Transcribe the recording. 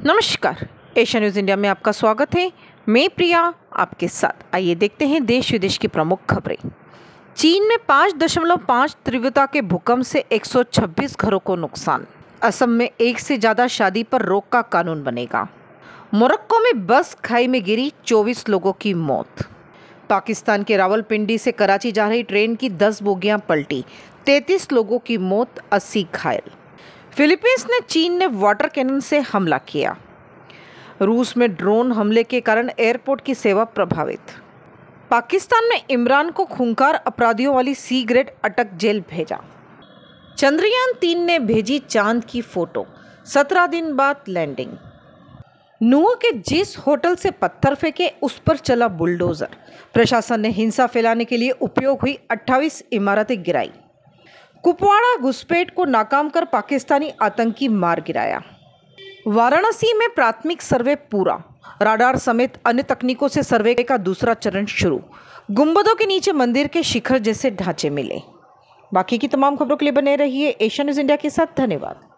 नमस्कार, Asia news India में आपका स्वागत है। मैं प्रिया आपके साथ। आइए देखते हैं देश विदेश की प्रमुख खबरें। चीन में 5.5 तीव्रता के भूकंप से 126 घरों को नुकसान। असम में एक से ज़्यादा शादी पर रोक का कानून बनेगा। मोरक्को में बस खाई में गिरी, 24 लोगों की मौत। पाकिस्तान के रावलपिंडी से कराची जा रही ट्रेन की 10 बोगियां पलटी, 33 लोगों की मौत, 80 घायल। फिलीपींस ने चीन ने वाटर कैनन से हमला किया। रूस में ड्रोन हमले के कारण एयरपोर्ट की सेवा प्रभावित। पाकिस्तान ने इमरान को खूंखार अपराधियों वाली सी ग्रेड अटक जेल भेजा। चंद्रयान 3 ने भेजी चांद की फोटो, 17 दिन बाद लैंडिंग। नुआ के जिस होटल से पत्थर फेंके उस पर चला बुलडोजर। प्रशासन ने हिंसा फैलाने के लिए उपयोग हुई 28 इमारतें गिराई। कुपवाड़ा घुसपैठ को नाकाम कर पाकिस्तानी आतंकी मार गिराया। वाराणसी में प्राथमिक सर्वे पूरा, राडार समेत अन्य तकनीकों से सर्वे का दूसरा चरण शुरू। गुंबदों के नीचे मंदिर के शिखर जैसे ढांचे मिले। बाकी की तमाम खबरों के लिए बने रहिए एशिया न्यूज़ इंडिया के साथ। धन्यवाद।